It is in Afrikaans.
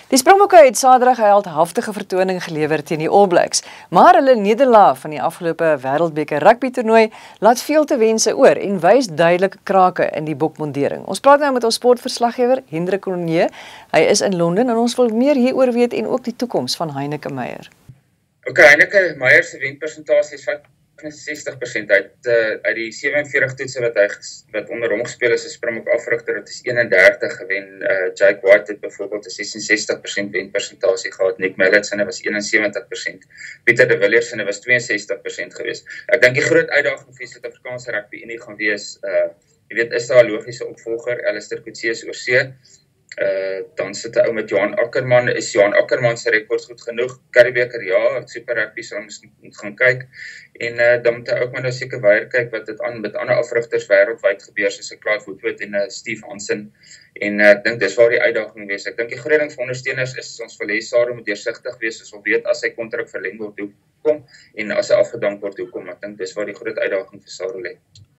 Die Springbokke het Saterdag 'n heldhaftige vertoning gelewer teen die All Blacks, maar hulle nederlaag van die afgelope Wêreldbeker rugby toernooi laat veel te wense oor en wys duidelik krake in die bokmondering. Ons praat nou met ons sportverslaggewer Hendrik Cronje. Hy is in Londen en ons wil meer hieroor weet en ook die toekoms van Heineke Meyer. Heineke Meyer se wenpersentasie is 65% uit die 47 toetse wat onder hom gespeel is, 'n Springbok afrigter, dit is 31 gewen. Jake White het byvoorbeeld 'n 66% wenpersentasie gehad, Nick Mallet se was 71%, Pieter de Villiers se was 62% geweest. Ek dink die groot uitdaging vir die Suid-Afrikaanse Rugby Unie gaan wees, jy weet, is daar 'n logiese opvolger, Alistair Coetzee is oor see. Dan sit 'n ou met Johan Ackerman. Is Johan Ackerman se rekords goed genoeg? Curriebeeker, ja, Super Rugby sal moet gaan kyk. En dan moet hy ook maar nou seker weier kyk wat dit aan met ander afrigters wêreldwyd gebeur, soos Clive Woodward en Steve Hansen. En ek dink dis waar die uitdaging wees. Ek dink die groot ding vir ondersteuners is ons wil hê Saro moet deursigtig wees, soos ons weet as sy kontrak verleng word, hoekom en as hy afgedank word, hoekom. Ek dink dis waar die groot uitdaging vir Saro lê.